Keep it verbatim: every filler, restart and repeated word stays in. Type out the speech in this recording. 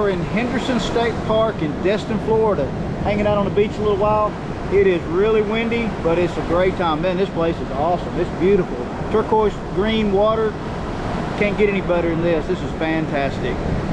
are in Henderson State Park in Destin, Florida, hanging out on the beach a little while. It is really windy, but it's a great time. Man, this place is awesome. It's beautiful. Turquoise green water. Can't get any better than this. This is fantastic.